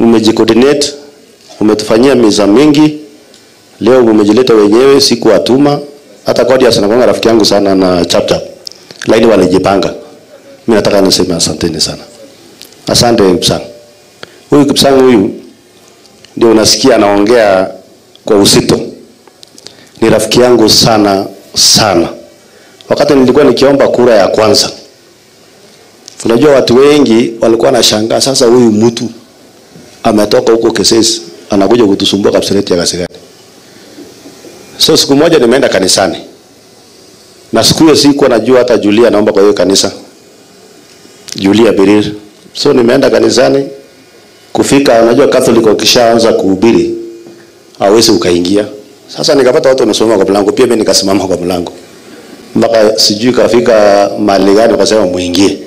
Mmejicoordinate, umetufanyia miza mingi. Leo mmejileta wenyewe, siku atuma. Hata kodi anakuanga rafiki yangu sana na chapter. Lakini walijipanga. Mimi nataka niseme asanteni sana. Asante Kipsang. Huyu Kipsang huyu ndio unasikia anaongea kwa uzito. Ni rafiki yangu sana sana. Wakati nilikuwa nikiomba kura ya kwanza, unajua watu wengi walikuwa wanashangaa, sasa huyu mtu ametoka huko Kesesi anakuja kutusumbua Kapseret ya Kasarani. So siku moja nimeenda kanisani. Na siku hiyo sikuwa najua hata Julia naomba kwa hiyo kanisa. Julia Birir. So nimeenda kanisani, kufika unajua Catholic wakishaanza kuhubiri hawezi ukaingia. Sasa nikapata watu wamesimama kwa mlango, pia mimi nikasimama kwa mlango. Mpaka sijui kafika mahali gani wakasema muingie.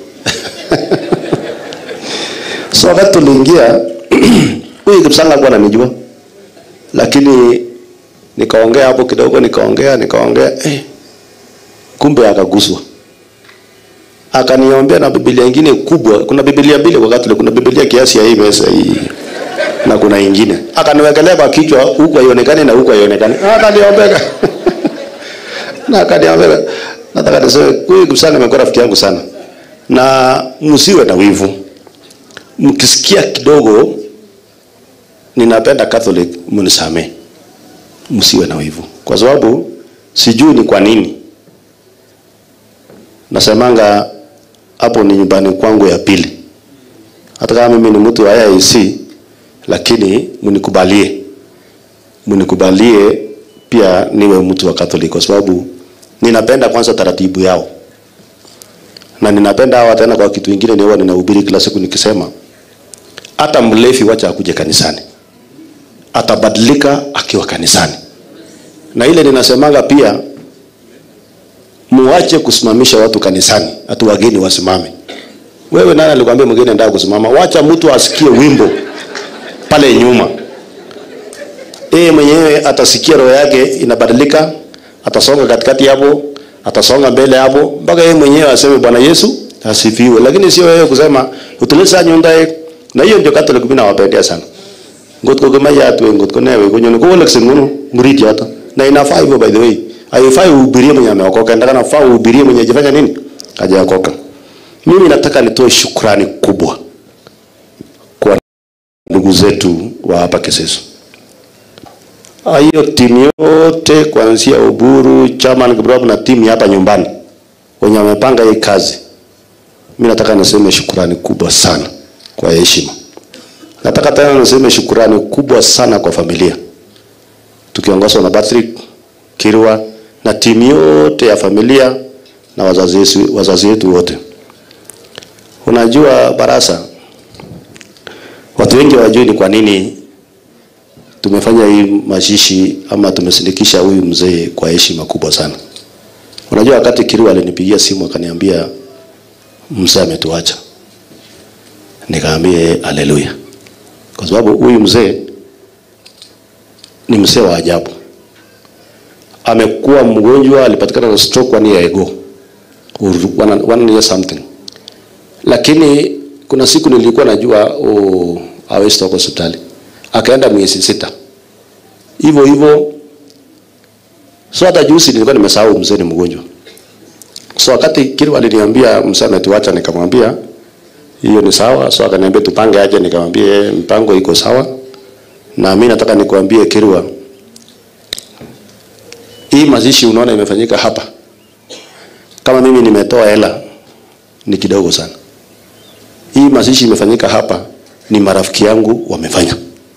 So wakati tuliingia, huyu Kipsang alikuwa ananijua. Lakini nikaongea hapo kidogo, nikaongea kumbe akaguswa. Akaniombea na Biblia nyingine kubwa. Kuna Biblia mbili kwa Catholic, kuna Biblia kiasi ya hii mesa hii. Na kuna nyingine. Akaniwekelea kwa kichwa huko haionekani na huko haionekani. Akaniombea. Na akaniombea. Nataka niseme huyu Kipsang amekuwa rafiki yangu sana. Na msiwe na wivu. Mkisikia kidogo ninapenda Catholic, mnisamee. Msiwe na wivu. Kwa sababu sijui ni kwa nini. Nasemanga hapo ni nyumbani kwangu ya pili. Hata kama mimi ni mtu wa IEC, lakini mnikubalie pia niwe mtu wa Catholic, kwa sababu ninapenda kwanza taratibu yao. Na ninapenda hawa tena kwa kitu kingine ni huwa ninahubiri kila siku nikisema hata mlevi wacha akuje kanisani. Atabadilika akiwa kanisani. Na ile ninasemanga pia muache kusimamisha watu kanisani, hata wageni wasimame. Wewe nani alikwambia mgeni anataka kusimama? Wacha mtu asikie wimbo pale nyuma. Mwenyewe atasikia roho yake inabadilika, atasonga katikati hapo, atasonga mbele hapo, mpaka yeye mwenyewe aseme Bwana Yesu asifiwe. Lakini sio wewe kusema utulisa nyunda. Na hiyo ndio Catholic mimi nawapendea sana. Ngotko kama ya tu ngotko newe kunyoni ko Alex ngono muridi hata. Na inafaa hivyo, by the way. Haifai uhubirie mwenye ameokoka, ndaka nafaa uhubirie mwenye hajafanya nini? Hajaokoka. Mimi nataka nitoe shukrani kubwa kwa ndugu zetu wa hapa Kesesi. Hiyo timu yote kuanzia Uburu, Chairman Kibrop na timu hapa nyumbani wenye wamepanga hii kazi. Mimi nataka niseme shukrani kubwa sana kwa heshima. Nataka tena niseme shukrani kubwa sana kwa familia. Tukiongozwa na Patrick Kirwa na timu yote ya familia na wazazi wetu wote. Unajua Barasa, watu wengi hawajui ni kwa nini tumefanya hii mazishi ama tumesindikisha huyu mzee kwa heshima kubwa sana. Unajua wakati Kirwa alinipigia simu akaniambia mzee ametuacha, nikaambia haleluya. Kwa sababu huyu mzee ni mzee wa ajabu. Amekuwa mgonjwa, alipatikana na stroke 1 year ago. 1 year something. Lakini kuna siku nilikuwa najua hawezi toka hospitali. Akaenda miezi 6. Hivyo. So hata juzi nilikuwa nimesahau mzee ni mgonjwa. So wakati Kirwa aliniambia mzee ametuacha, nikamwambia hiyo ni sawa. So akaniambia tupange aje, nikamwambia mpango iko sawa. Na mimi nataka nikuambie Kirwa, hii mazishi unaona imefanyika hapa. Kama mimi nimetoa hela ni kidogo sana. Hii mazishi imefanyika hapa ni marafiki yangu wamefanya.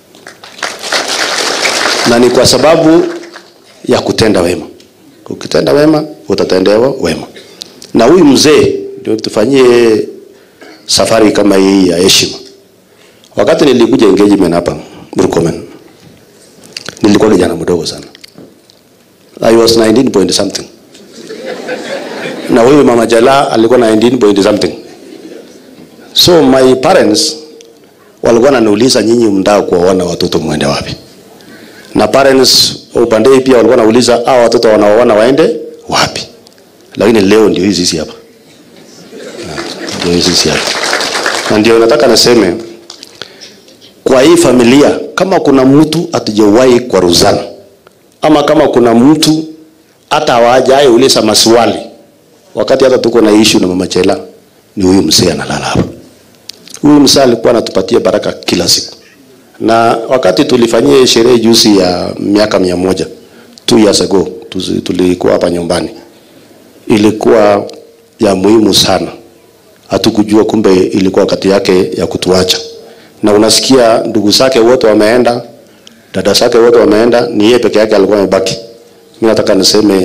Na ni kwa sababu ya kutenda wema. Ukitenda wema utatendewa wema. Na huyu mzee ndio tufanyie safari kama hii ya heshima. Wakati nilikuja engagement hapa Murkomen, nilikuwa kijana mdogo sana. I was 19 point something. Na huyu mama Jala alikuwa 19 point something. So my parents walikuwa wananiuliza nyinyi mnataka kuwaona watoto muende wapi? Na parents upande pia walikuwa wanauliza hao watoto wanaoona waende wapi? Lakini leo ndio hizi hapa. Ndio hizi hapa. Na ndio nataka niseme kwa hii familia, kama kuna mtu hatujawahi kwaruzana, ama kama kuna mtu hata hawajaye uliza maswali wakati hata tuko na issue na Mama Chela, ni huyu mzee analala hapa. Huyu mzee alikuwa anatupatia baraka kila siku. Na wakati tulifanyia sherehe juzi ya miaka 100, 2 years ago, tulikuwa hapa nyumbani. Ilikuwa ya muhimu sana. Hatukujua kumbe ilikuwa wakati yake ya kutuacha. Na unasikia ndugu zake wote wameenda, dada zake wote wameenda, ni yeye peke yake alikuwa amebaki. Mimi nataka niseme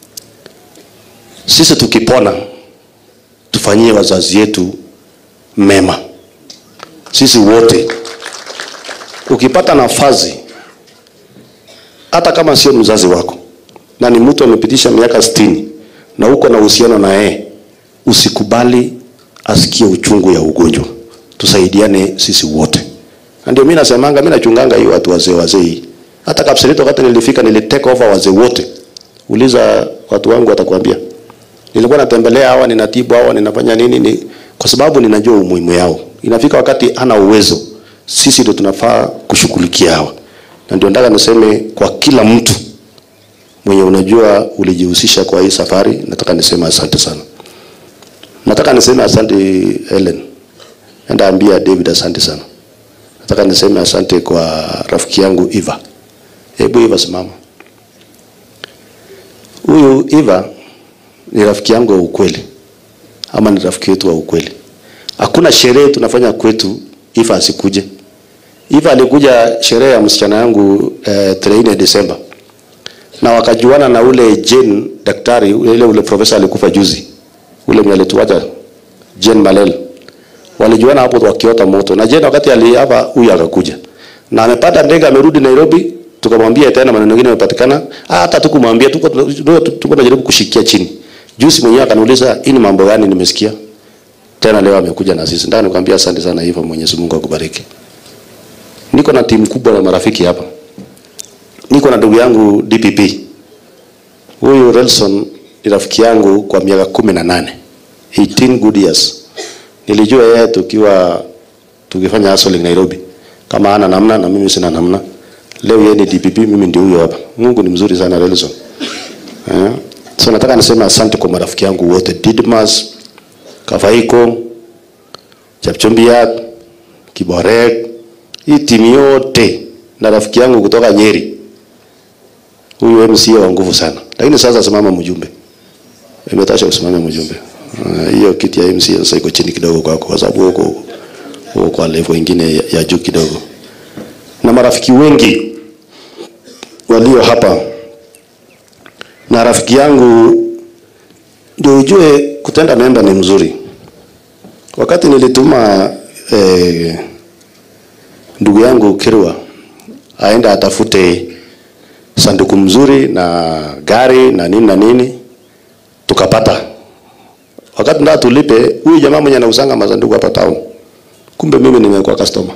sisi tukipona tufanyie wazazi yetu mema. Sisi wote ukipata nafasi, hata kama sio mzazi wako na ni mtu amepitisha miaka 60 na uko na uhusiano na yeye, usikubali asikie uchungu ya ugonjwa. Tusaidiane sisi wote. Ndio mimi nasemanga, mimi nachunganga hiyo watu wazee. Hata Kapseret wakati nilifika nilitake over wazee wote. Uliza watu wangu watakwambia. Nilikuwa natembelea hawa, ninatibu hawa, ninafanya nini, kwa sababu ninajua umuhimu yao. Inafika wakati hana uwezo, sisi ndio tunafaa kushughulikia hawa. Na ndio nataka niseme kwa kila mtu mwenye unajua ulijihusisha kwa hii safari, nataka niseme asante sana. Nataka niseme asante Helen. Enda ambia David asante sana. Nataka niseme asante kwa rafiki yangu Eva. Hebu Eva simama. Huyu Eva ni rafiki yangu wa ukweli. Ama ni rafiki yetu wa ukweli. Hakuna sherehe tunafanya kwetu Eva asikuje. Eva alikuja sherehe ya msichana yangu 3 Desemba. Na wakajuana na ule Jane daktari, ule profesa alikufa juzi. Ule mwenye alituacha Jane Malel. Walijuana hapo wakiota moto. Na Jane wakati hapa huyu akakuja. Na amepata ndege amerudi Nairobi, tukamwambia tena maneno mengine yamepatikana. Hata tukumwambia tuko tunajaribu kushikia chini. Juzi mwenyewe akaniuliza, "Hii ni mambo gani nimesikia?" Tena leo amekuja na sisi. Ndani nikamwambia asante sana hivyo, Mwenyezi Mungu akubariki. Niko na timu kubwa ya marafiki hapa. Niko na ndugu yangu DPP. Huyu Relson ni rafiki yangu kwa miaka 18. 18 good years. Nilijua yeye tukifanya hustling Nairobi. Kama ana namna na mimi sina namna. Leo yeye ni DPP, mimi ndio huyo hapa. Mungu ni mzuri sana Relson. So nataka niseme asante kwa marafiki yangu wote, Didmas, Kafaiko, Chapchombia, Kiborek, hii timu yote na rafiki yangu kutoka Nyeri. Huyu MCA wa nguvu sana. Lakini sasa simama mjumbe. Imetasha usimame mjumbe. Hiyo kiti ya MCA sasa iko chini kidogo kwako kwa sababu huko kwa level nyingine ya juu kidogo. Na marafiki wengi walio hapa. Na rafiki yangu ndio ujue kutenda mema ni mzuri. Wakati nilituma ndugu yangu Kirwa aenda atafute sanduku mzuri na gari na nini tukapata. Wakati ndio tulipe, huyu jamaa mwenye anausanga masanduku hapa town, kumbe mimi nimekuwa customer.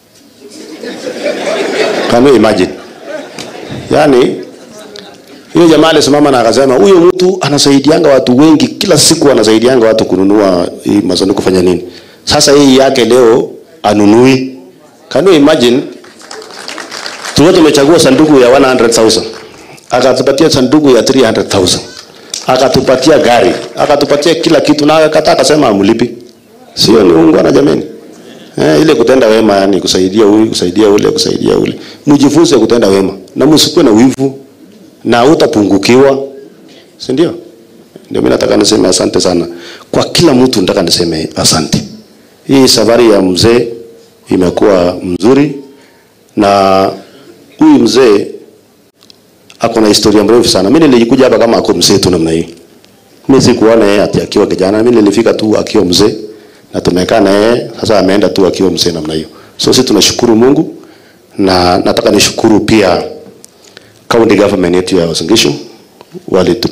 Can you imagine? Yani huyo jamaa alisimama na akasema huyo mtu anasaidianga watu wengi, kila siku anasaidianga watu kununua hii masanduku kufanya nini. Sasa hii yake leo anunui. Can you imagine? Tumechagua sanduku ya 100,000. Akatupatia sanduku ya 300,000. Akatupatia gari, akatupatia kila kitu na akakataa akasema amlipi. Sio ni ungwana jameni. Ile kutenda wema, yani kusaidia huyu, kusaidia ule, kusaidia ule. Mjifunze kutenda wema na msikuwe na wivu na utapungukiwa. Si ndio? Ndio mimi nataka niseme asante sana. Kwa kila mtu nataka niseme asante. Hii safari ya mzee imekuwa mzuri na huyu mzee ako na historia mrefu sana. Mimi nilikuja hapa kama ako mzee tu namna hii. Mimi sikuona yeye ati akiwa kijana. Mimi nilifika tu akiwa mzee na tumekaa na yeye, sasa ameenda tu akiwa mzee namna hiyo. So sisi tunashukuru Mungu na nataka nishukuru pia county government yetu ya Uasin Gishu walitu